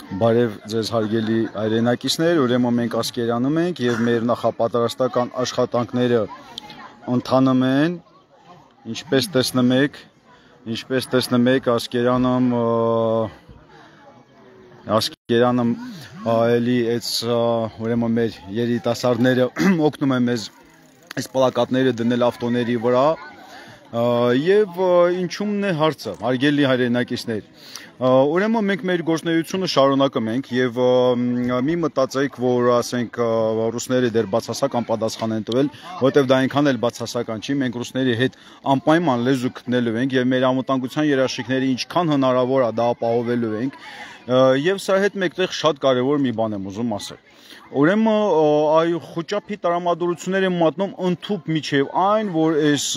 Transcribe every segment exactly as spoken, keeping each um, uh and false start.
Բարև ձեզ հարգելի հայրենակիցներ, ուրեմն մենք Ասկերանում ենք եւ մեր նախապատրաստական աշխատանքները ընթանում են, ինչպես տեսնում եք, ինչպես տեսնում եք Ասկերանում Ասկերանում էլի այս ուրեմն մեր երիտասարդները օգնում են մեզ այս պլակատները դնել ավտոների վրա եւ ինչումն է հարցը, հարգելի հայրենակիցներ։ Ուրեմն մենք մեր գործունեությունը շարունակում ենք եւ մի մտածեք, որ ասենք ռուսները դեռ բացասական պատասխան են տվել, որտեւ դա այնքան էլ բացասական չի, մենք ռուսների հետ անպայման լեզու գտնելու ենք եւ մեր անվտանգության երաշխիքները ինչքան հնարավոր է դա ապահովելու ենք եւ սա հետ մեկտեղ շատ կարեւոր մի բան եմ ուզում ասել։ Ուրեմն այ խոճապի տրամադրություններ են մատնում ընդཐུպ միջև այն, որ այս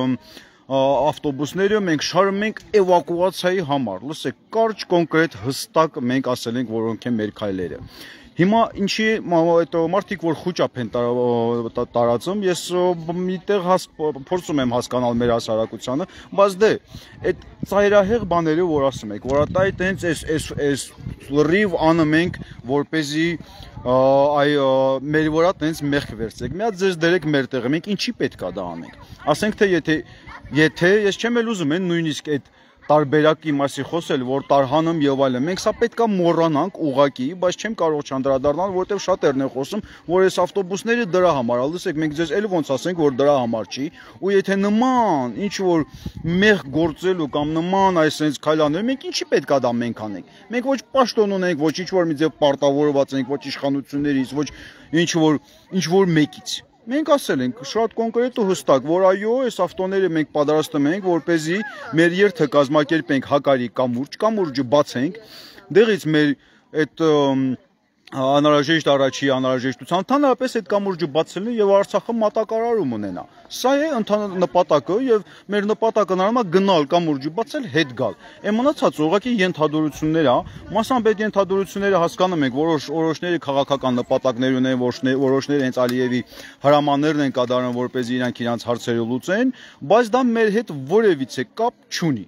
ավտոբուսները մենք շարում ենք էվակուացիայի համար, լսեք, կարճ կոնկրետ հստակ մենք ասել ենք, որոնք են մեր քայլերը։ Հիմա ինչի այդ մարդիկ, որ խոճապ են տարածում, ես միտեղ փորձում եմ հասկանալ մեր հասարակությանը, բայց դե այդ ծայրահեղ բաները, որ ասում եք, որ այ տենց էս էս էս լրիվ անում ենք, որպեսզի այ մեր վրա տենց մեղք վերցեք։ Մի հատ ձեզ դերեք մեր տեղը, մենք ինչի պետք է դա անենք։ Ասենք թե եթե եթե ես չեմ էլ ուզում են նույնիսկ այդ տարբերակի մասի խոսել, որ տարհանում եւ այլն։ Մենք սա պետքա մոռանանք ուղակի, բայց չեմ կարող չանդրադառնալ, որովհետեւ շատերն են խոսում, որ այս ավտոբուսները դրա համար է։ Լսեք, մենք ձեզ էլ ոնց ասենք, որ դրա համար չի, ու եթե նման ինչ որ մեղ գործելու կամ նման այսպես քայլաներ, մենք ինչի պետքա դա մենք անենք։ Մենք ոչ պաշտոն ունենք, ոչ ինչ որ մի ձև պարտավորված ենք, ոչ իշխանություններից, ոչ ինչ որ ինչ որ մեկից։ Մենք ասել ենք շատ կոնկրետ ու հստակ, որ այո, այս ավտոները մենք պատրաստում ենք, որպեսզի մեր երթը կազմակերպենք հակարի կամուրջ, կամուրջը բացենք, դեղից մեր այդ անհրաժեշտ առաջի անհրաժեշտության ընդհանրապես այդ կամուրջը բացելն եւ Արցախը մատակարարում ունենա։ Սա է ընդհանուր նպատակը եւ մեր նպատակը նորմալ գնալ կամուրջը բացել հետ գալ։ Այն մնացած ուղղակի ենթադրություններ է, մասամբ այդ ենթադրությունները հասկանում ենք, որոշ որոշները քաղաքական նպատակներ ունեն, որոշները հենց Ալիևի հրամաններն են կատարում, որպեսզի իրանք իրանք հարցերը լուծեն, բայց դա մեր հետ որևիցե կապ չունի։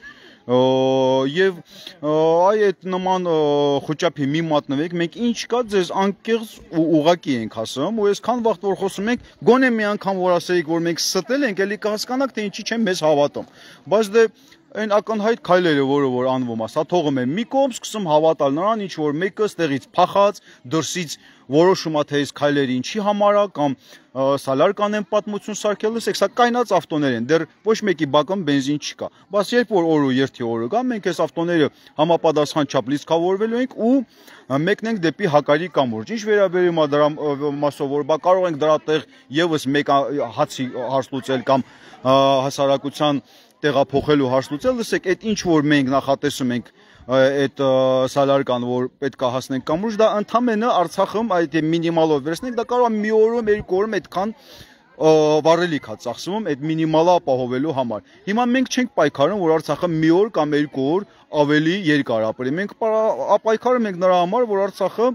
Եվ այ այդ նման խոճապի մի մատնվեք, մենք ինչ կա ձեզ անկեղծ ու ուղակի ենք ասում, ու այսքան վաղ որ խոսում ենք, գոնե մի անգամ որ ասեիք, որ մենք ստել ենք, էլի կհասկանաք, թե ինչի չեմ մեզ հավատում։ Բայց դե այն ակնհայտ քայլերը, որը որ անվում է, սա թողում եմ մի կողմ, սկսում հավատալ նրան, ինչ որ մեկը ստեղից փախած, դրսից որոշում է թե այս քայլերը ինչի համար է կամ սալար կանեն պատմություն սարքել, լսեք, սա կայնած ավտոներ են, դեռ ոչ մեկի բակում բենզին չկա։ Բայց երբ որ օր ու երթի օրը կա, մենք այս ավտոները համապատասխան չափ լիցքավորվելու ենք ու մեկնենք դեպի հակարի կամուրջ։ Ինչ վերաբերում է դրա մասով, որ բա կարող ենք դրա տեղ եւս մեկ հացի հարց լուծել կամ հասարակության տեղափոխելու հարց լուծել, լսեք, այդ ինչ որ մենք նախատեսում ենք այդ սալարկան, որ պետք է հասնենք կամուրջ, դա ընդամենը Արցախում այդ մինիմալով վերցնենք, դա կարող է մի օրում, երկու օրում այդքան վառելիք է ծախսվում այդ մինիմալը ապահովելու համար։ Հիմա մենք չենք պայքարում, որ Արցախը մի օր կամ երկու օր ավելի երկար ապրի։ Մենք պայքարում ենք նրա համար, որ Արցախը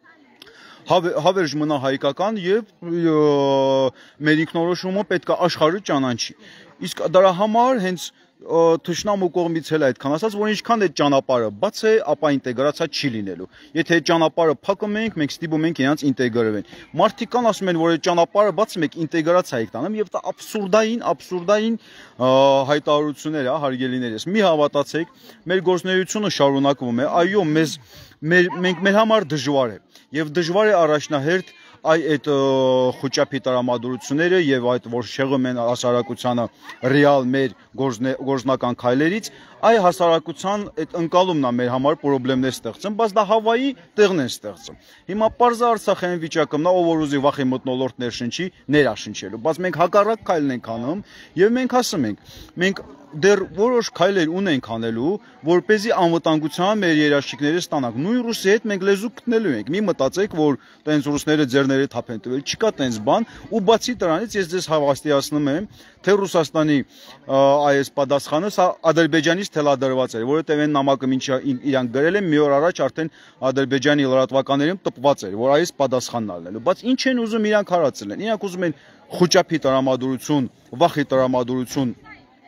հավերժ մնա հայկական եւ մեր ինքնորոշումը պետք է աշխարհը ճանաչի։ Իսկ դրա համար հենց թշնամու կողմից էլ այդքան ասած, որ ինչքան այդ ճանապարհը բաց է, ապա ինտեգրացիա չի լինելու։ Եթե այդ ճանապարհը փակում ենք, մենք ստիպում ենք իրենց ինտեգրվեն։ Մարդիկ կան ասում են, որ այդ ճանապարհը բաց մենք ինտեգրացիա եք տանում եւ դա աբսուրդային, աբսուրդային հայտարարություններ է, հարգելիներս։ Մի հավատացեք, մեր գործունեությունը շարունակվում է։ Այո, մեզ մեր մենք մեր համար դժվար է եւ դժվար է առաջնահերթ այ այդ խոճապի տրամադրությունները եւ այդ որ շեղում են հասարակությանը ռեալ մեր գործնական քայլերից, այ հասարակության այդ ընկալումն է մեր համար խնդիրներ ստեղծում, բայց դա Հավայի տեղն են ստեղծում։ Հիմա պարզա Արցախային վիճակումն է, ով որ ուզի վախի մթնոլորտ ներշնչի, ներաշնչելու, բայց մենք հակառակ քայլն ենք անում եւ մենք ասում ենք, մենք դեռ որոշ քայլեր ունենք անելու, որպեսզի անվտանգության մեր երաշխիքները ստանանք։ Նույն ռուսի հետ մենք լեզու գտնելու ենք։ Մի մտածեք, որ տենց ռուսները ձեռները թափ են տվել, չկա տենց բան, ու բացի դրանից ես ձեզ հավաստիացնում եմ, թե Ռուսաստանի այս պատասխանը սա Ադրբեջանից թելադրված էր, որովհետև այն նամակը ինչ իրանք գրել են, մի օր առաջ արդեն Ադրբեջանի լրատվականներում տպված էր, որ այս պատասխանն ալնելու։ Բայց ինչ են ուզում իրանք հարացնել են։ Իրանք ուզում են խոճապի տրամադրություն, վախի տրամադրություն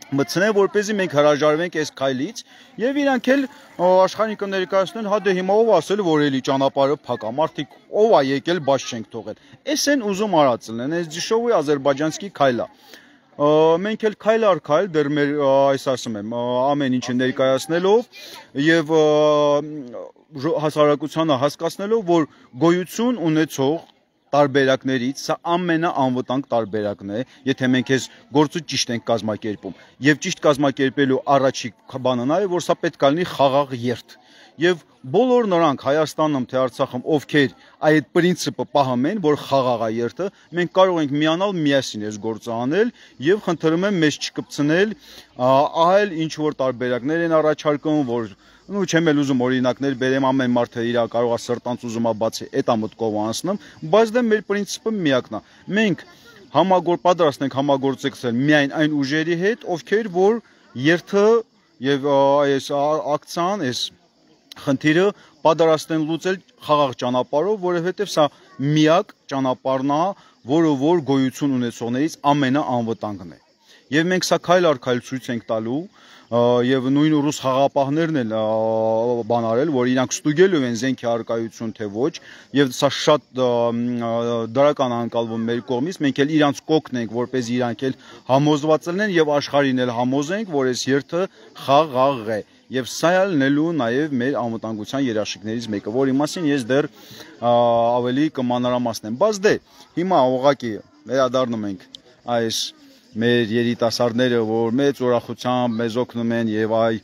մտցնեն, որպեսզի մենք հրաժարվենք այս քայլից եւ իրանք էլ աշխարհին կներկայացնեն, հա դե հիմա ով ասել, որ էլի ճանապարհը փակ է, մարդիկ ով է եկել, բաց չենք թողել։ Էս են ուզում արածելն, այս դիշովի ազերբայջանցի քայլա։ Մենք էլ քայլ առ քայլ դեռ մեր այս ասում եմ ամեն ինչը ներկայացնելով եւ հասարակությանը հասկացնելով, որ գոյություն ունեցող տարբերակներից սա ամենաանվտանգ տարբերակն է, եթե մենք այս գործը ճիշտ ենք կազմակերպում եւ ճիշտ կազմակերպելու առաջի բանը նա է, որ սա պետք է լինի խաղաղ երթ եւ բոլոր նրանք Հայաստանում թե Արցախում, ովքեր այդ պրինցիպը պահում են, որ խաղաղ է երթը, մենք կարող ենք միանալ միասին այս գործը անել եւ խնդրում եմ մեզ չկպցնել այլ ինչ որ տարբերակներ են առաջարկում, որ Ну, չեմ էլ ուզում օրինակներ բերեմ, ամեն մարդը իր կարող է սրտանց ուզում է բացի այդ ամոթկով անցնում, բայց դա մեր պրինցիպը միակն է։ Մենք համագործ պատրաստ ենք համագործակցել միայն այն ուժերի հետ, ովքեր որ երթը եւ այս ակցիան, այս խնդիրը պատրաստ են լուծել խաղաղ ճանապարհով, որովհետեւ սա միակ ճանապարհն է, որը որ գոյություն ունեցողներից ամենաանվտանգն է։ Եվ մենք սա քայլ առ քայլ ցույց ենք տալու եւ նույն ռուս խաղապահներն էլ բան արել, որ իրանք ստուգելու են զենքի արկայություն թե ոչ, եւ սա շատ դրական անկալվում մեր կողմից, մենք էլ իրանք կօգնենք, որպեսզի իրանք էլ համոզված լինեն եւ աշխարհին էլ համոզենք, որ այս երթը խաղաղ է։ Եվ սա է լինելու նաեւ մեր անվտանգության երաշխիքներից մեկը, որի մասին ես դեռ ավելի կմանրամասնեմ։ Բայց դե հիմա ուղղակի վերադառնում ենք այս մեր երիտասարդները, որ մեծ ուրախությամբ մեզ օգնում են եւ այ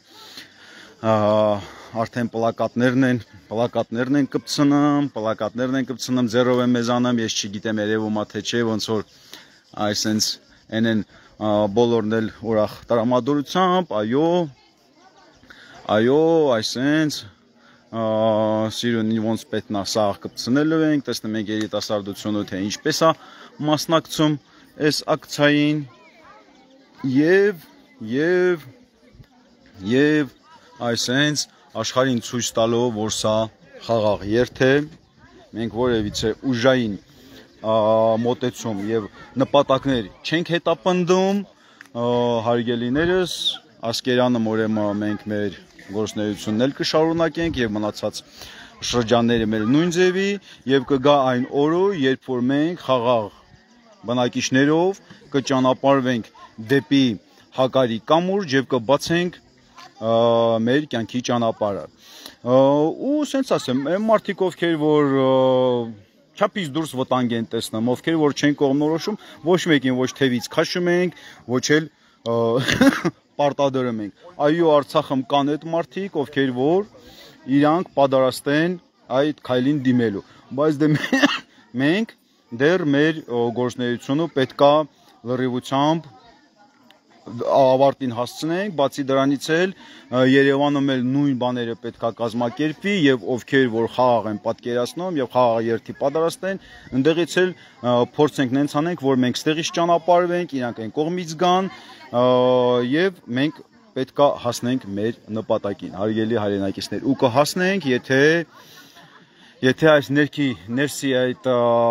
արդեն պլակատներն են, պլակատներն են կպցնում, պլակատներն են կպցնում, ձեռով են մեզ անում, ես չգիտեմ երևում է թե չէ, ոնց որ այսենց են բոլորն էլ ուրախ տրամադրությամբ, այո, այո, այսենց սիրունի ոնց պետք է սաղ կպցնելու ենք, տեսնում ենք երիտասարդությունը թե ինչպես է մասնակցում այս ակցիային եւ եւ եւ այսենց աշխարհին ցույց տալով, որ սա խաղաղ երթ է, մենք որևիցե ուժային մոտեցում եւ նպատակներ չենք հետապնդում, հարգելիներս, Ասկերանը ուրեմն մենք մեր գործունեությունն էլ կշարունակենք եւ մնացած շրջանները մեր նույն ձևի եւ կգա այն օրը, երբ որ մենք խաղաղ բնակիչներով կճանապարհվենք դեպի հակարի կամուրջ եւ կբացենք մեր կյանքի ճանապարհը։ Ու ասենց ասեմ, այն մարդիկ ովքեր որ չափից դուրս վտանգ են տեսնում, ովքեր որ չեն կողմնորոշում, ոչ մեկին ոչ թևից քաշում ենք, ոչ էլ պարտադրում ենք։ Այո, Արցախում կան այդ մարդիկ, ովքեր որ իրանք պատրաստ են այդ քայլին դիմելու, բայց դե մենք դեռ մեր գործունեությունը պետքա լրիվությամբ ավարտին հասցնենք, բացի դրանից էլ Երևանում էլ նույն բաները պետքա կազմակերպվի եւ ովքեր որ խաղաղ են պատկերացնում եւ խաղաղ երթի պատրաստ են, ընդեղից էլ փորձենք նենց անենք, որ մենք ստեղից ճանապարհվենք, իրանք այն կողմից գան եւ մենք պետքա հասնենք մեր նպատակին, հարգելի հայրենակիցներ, ու կհասնենք, եթե եթե այս ներքի ներսի այդ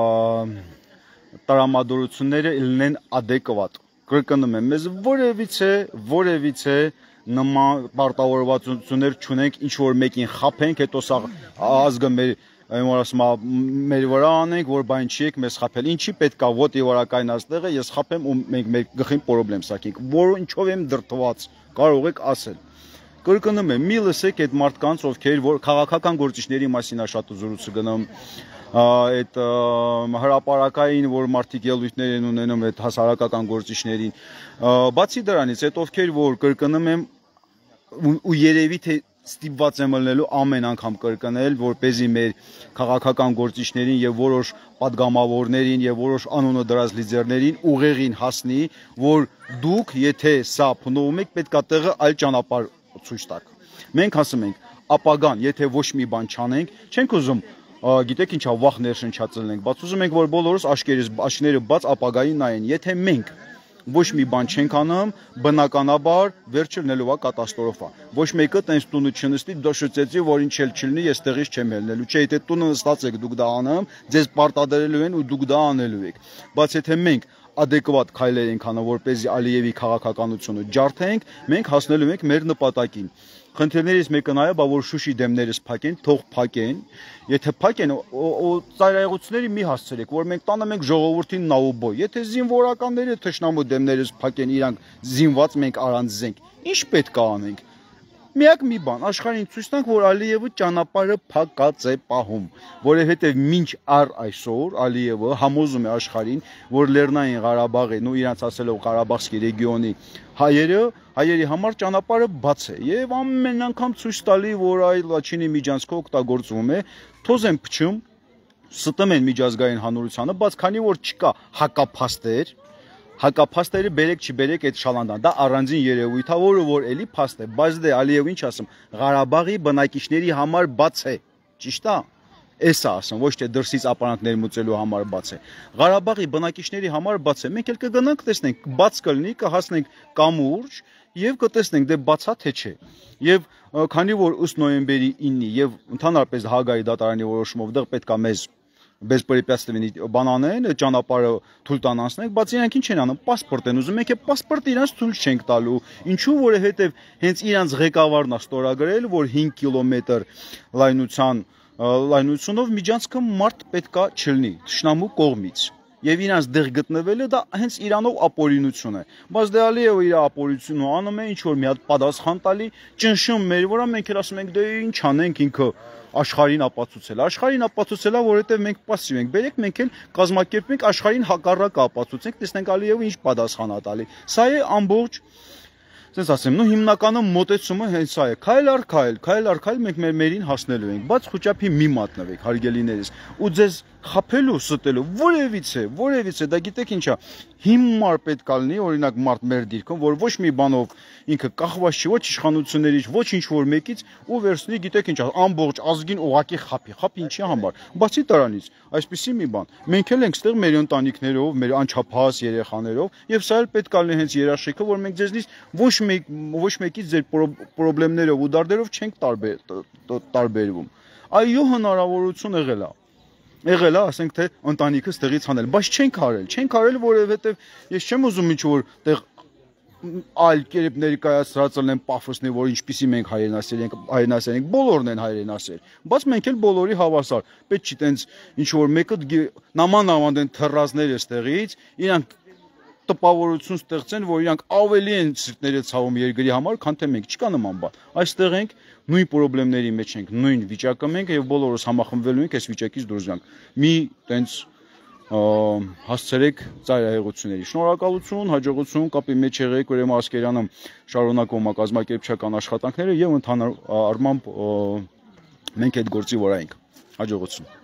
տրամադրությունները լինեն adekvat, կրկնում եմ, մեզ որևիցե որևիցե նման պարտավորվածություններ չունենք, ինչ որ մեկին խափենք, հետո սա ազգը մեր որ ասում մեր վրա անենք, որ բան չի եք մեզ խափել, ինչի պետքա ոտի վրա կայնած տեղը ես խափեմ ու մենք մեր գլխին պրոբլեմ սակենք, որ ինչով եմ դրտված, կարող եք ասել։ Կրկնում եմ, մի լսեք այդ մարդկանց, ովքեր որ քաղաքական գործիչների մասին է շատ զրույցը գնում, այդ հրապարակային, որ մարդիկ ելույթներ են ունենում այդ հասարակական գործիչներին, բացի դրանից, այդ ովքեր որ կրկնում եմ ու երևի թե ստիպված եմ ելնելու ամեն անգամ կրկնել, որպեսզի մեր քաղաքական գործիչներին եւ որոշ падգամավորներին եւ որոշ անունը դրած լիդերներին ուղեղին հասնի, որ դուք եթե սա փնովում եք, պետքա տեղը այլ ճանապարհ ցույց տաք։ Մենք ասում ենք, ապագան, եթե ոչ մի բան չանենք, չենք ուզում, գիտեք ինչա, վախ ներշնչածել ենք, բայց ուզում ենք, որ բոլորս աշկերս աշները բաց ապագային նայեն, եթե մենք ոչ մի բան չենք անում, բնականաբար վերջը լինելու է կատաստրոֆա։ Ոչ մեկը տենց տունը չնստի, դոշուծեցի, որ ինչ էլ չլինի, ես տեղից չեմ ելնելու։ Չէ, եթե տունը նստած եք, դուք դա անում, ձեզ պարտադրելու են ու դուք դա անելու եք։ Բայց եթե մենք adekվատ քայլեր ենք անում, որպեսզի Ալիևի քաղաքականությունը ջարդենք, մենք հասնելու ենք մեր նպատակին։ Խնդիրներից մեկը նա է, բա որ Շուշի դեմներս փակեն, թող փակեն, եթե փակեն, ծայրահեղությունների մի հասցրեք, որ մենք տանը մենք ժողովրդին նաուբոյ, եթե զինվորականները թշնամու դեմներս փակեն, իրանք զինված, մենք առանց զենք, ինչ պետք է անենք։ Միակ մի բան, աշխարհին ցույց տանք, որ Ալիևը ճանապարհը փակած է պահում, որովհետև մինչ առ այսօր Ալիևը համոզում է աշխարհին, որ Լեռնային Ղարաբաղին ու իրանց ասելով Ղարաբաղսկի ռեգիոնի հայերը, հայերի համար ճանապարհը բաց է եւ ամեն անգամ ցույց տալի, որ այ Լաչինի միջանցքը օգտագործվում է, թոզ են փչում, ստում են միջազգային հանրությանը, բայց քանի որ չկա հակափաստեր, հակափաստերը բերեք չբերեք այդ շալանդան, դա առանձին երևույթ է, որը որ էլի փաստ է, բայց դե Ալիևը ինչ ասում, Ղարաբաղի բնակիչների համար բաց է, ճիշտ է, էս է ասում, ոչ թե դրսից ապարանքներ մուծելու համար բաց է, Ղարաբաղի բնակիչների համար բաց է, մենք էլ կգնանք տեսնենք, բաց կլինի, կհասնենք կամուրջ եւ կտեսնենք դե բացա թե չէ, եւ քանի որ ըստ նոյեմբերի ինը եւ ընդհանրապես Հագայի դատարանի որոշումով դեռ պետք է մեզ Բեսպրեպятствени բանանեն, ճանապարհը թույլ տան անցնենք, բայց իրանք ինչ են անում, պասպորտ են ուզում, մենք է պասպորտը իրանց թույլ չենք տալու, ինչու, որովհետև հենց իրանց ղեկավարն է ստորագրել, որ հինգ կիլոմետր լայնության լայնությունով միջանցքը մարդ պետքա չլինի, թշնամու կողմից, եւ իրանց դեղ գտնվելը դա հենց իրանով ապօրինություն է, բայց դե Ալիևը իր ապօրինությունը անում է, ինչ որ մի հատ պատասխան տալի, ճնշում մեր վրա, մենք էլ ասում ենք դե ինչ անենք ինքը աշխարհին ապացուցել, աշխարհին ապացուցել է, որովհետև մենք пассив ենք, բերեք մենք էլ կազմակերպենք աշխարհին հակառակը ապացուցենք, տեսնենք Ալիևը ինչ պատասխան է տալի։ Սա է ամբողջ, ասես ասեմ, նո հիմնականը մոտեցումը հենց սա է, քայլ առ քայլ, քայլ առ քայլ մենք մեր մերին հասնելու ենք, բայց խոճապի մի մատնվեք, հարգելիներս, ու ձեզ խափելու, ստելու, որևիցե, որևիցե, դա գիտեք ինչա, հիմար պետք է լինի, օրինակ մարդ մեր դիրքում, որ ոչ մի բանով ինքը կախված չի, ոչ իշխանություններից, ոչ ինչ որ մեկից, ու վերցնի, գիտեք ինչա, ամբողջ ազգին ուղակի խափի, խափի ինչի համար, բացի դրանից, այսպեսի մի բան, մենք էլ ենք ստեղ մեր ընտանիքներով, մեր անչափահաս երեխաներով, եւ սա էլ պետք է լինի հենց երաշխիքը, որ մենք ձեզնից ոչ մեկ, ոչ մեկից ձեր պրոբլեմներով ու դարդերով չենք տարբերվում, այո հնարավորություն եղել է, եղել է, ասենք թե ընտանիքը ստեղից հանել, բայց չենք արել, չենք արել, որովհետև ես չեմ ուզում ինչ որ տեղ այլ կերպ ներկայացրած լինեն պաֆոսնի, որ ինչպիսի մենք հայրենասեր ենք, հայրենասեր ենք, բոլորն են հայրենասեր, բայց մենք էլ բոլորի հավասար, պետք չի տենց ինչ որ մեկը նաման-նաման են թռածներ էստեղից, իրանք տպավորություն ստեղծեն, որ իրանք ավելի են սրտները ցավում երկրի համար, քան թե մենք, չկա նման բան։ Այստեղ ենք, նույն խնդիրների մեջ ենք, նույն վիճակում ենք եւ բոլորս համախմբվելու ենք այս վիճակից դուրս գանք։ Մի տենց հասցրեք ծայրահեղությունների։ Շնորհակալություն, հաջողություն, կապի մեջ եղեք, ուրեմն Ասկերյանը շարունակում է կազմակերպչական աշխատանքները եւ ընդհանուր առմամբ մենք այդ գործի վրա ենք։ Հաջողություն։